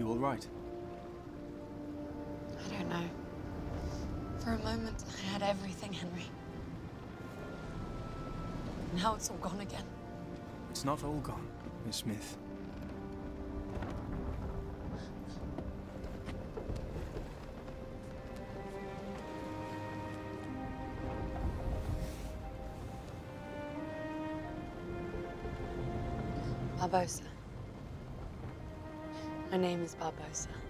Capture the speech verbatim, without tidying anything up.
you all right? I don't know. For a moment, I had everything, Henry. Now it's all gone again. It's not all gone, Miss Smith. Barbossa. My name is Barbossa.